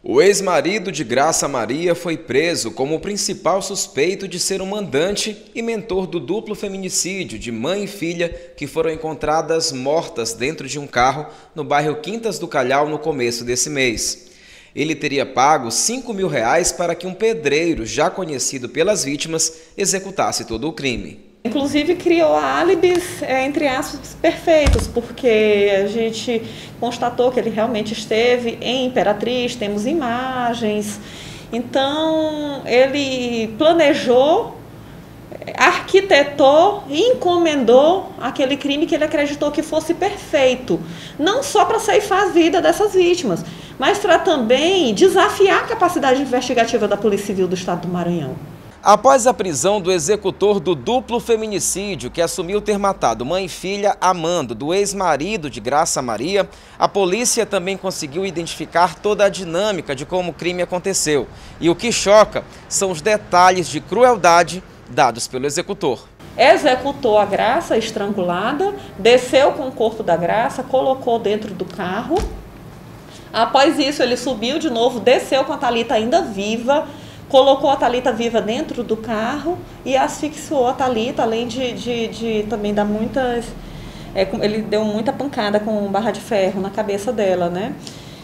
O ex-marido de Graça Maria foi preso como o principal suspeito de ser o mandante e mentor do duplo feminicídio de mãe e filha que foram encontradas mortas dentro de um carro no bairro Quintas do Calhau no começo desse mês. Ele teria pago R$ 5.000 para que um pedreiro, já conhecido pelas vítimas, executasse todo o crime. Inclusive criou álibis, entre aspas, perfeitos, porque a gente constatou que ele realmente esteve em Imperatriz, temos imagens. Então ele planejou, arquitetou e encomendou aquele crime que ele acreditou que fosse perfeito. Não só para ceifar a vida dessas vítimas, mas para também desafiar a capacidade investigativa da Polícia Civil do Estado do Maranhão. Após a prisão do executor do duplo feminicídio, que assumiu ter matado mãe e filha a mando do ex-marido de Graça Maria, a polícia também conseguiu identificar toda a dinâmica de como o crime aconteceu. E o que choca são os detalhes de crueldade dados pelo executor. Executou a Graça estrangulada, desceu com o corpo da Graça, colocou dentro do carro. Após isso, ele subiu de novo, desceu com a Thalita ainda viva, colocou a Thalita viva dentro do carro e asfixiou a Thalita, além de também dar muitas... ele deu muita pancada com barra de ferro na cabeça dela, né?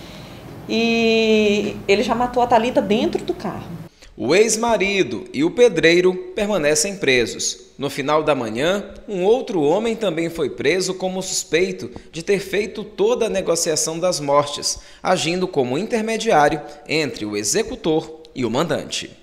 E ele já matou a Thalita dentro do carro. O ex-marido e o pedreiro permanecem presos. No final da manhã, um outro homem também foi preso como suspeito de ter feito toda a negociação das mortes, agindo como intermediário entre o executor e o mandante.